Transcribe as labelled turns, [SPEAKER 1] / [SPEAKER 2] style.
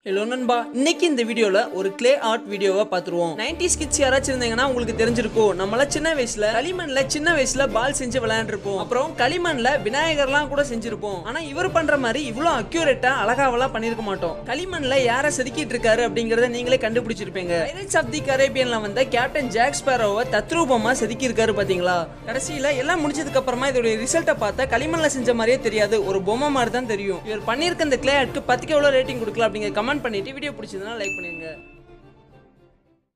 [SPEAKER 1] Hello நண்பா, இன்னைக்கு இந்த வீடியோல ஒரு கிளே ஆர்ட் வீடியோவை பார்த்துருவோம். 90s கிட்ஸ் யாராச்சும் இருந்தீங்கன்னா உங்களுக்கு தெரிஞ்சிருக்கும். நம்மள சின்ன வயசுல பால் செஞ்சு விளையாண்டுருப்போம். அப்புறம் களிமண்ல விநாயகர்லாம் கூட செஞ்சிருப்போம். ஆனா இவர் பண்ற மாதிரி இவ்வளவு அக்யூரேட்டா அழகாவெல்லாம் பண்ணிருக்க மாட்டோம். களிமண்ல யார செதுக்கிட்டு இருக்காரு அப்படிங்கறத நீங்களே கண்டுபிடிச்சிருப்பீங்க. பைரட்ஸ் ஆஃப் தி கரேபியன்ல வந்த கேப்டன் ஜாக் ஸ்பேரோவை தத்ரூபமா செதுக்கி இருக்காரு பாத்தீங்களா? கடைசியில எல்லாம் முடிஞ்சதுக்கு அப்புறமா இதோட ரிசல்ட்டை பார்த்தா களிமண்ல செஞ்ச மாதிரியே தெரியாது, ஒரு பொம்மை மாதிரி தான் தெரியும். இவர் பண்ணிருக்க இந்த கிளே ஆர்ட்க்கு 10க்கு எவ்வளவு ரேட்டிங் கொடுக்கலாம் அப்படிங்கிற கமெண்ட் பண்ணிட்டு வீடியோ பிடிச்சதுன்னா லைக் பண்ணுங்க.